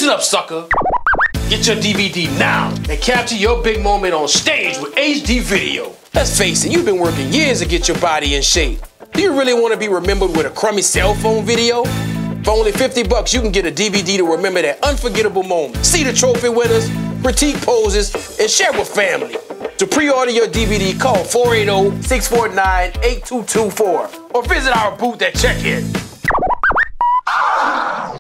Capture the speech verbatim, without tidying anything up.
Listen up, sucker. Get your D V D now and capture your big moment on stage with H D video. Let's face it, you've been working years to get your body in shape. Do you really want to be remembered with a crummy cell phone video? For only fifty bucks, you can get a D V D to remember that unforgettable moment. See the trophy winners, critique poses, and share with family. To pre-order your D V D, call four eight zero, six four nine, eight two two four or visit our booth at check-in.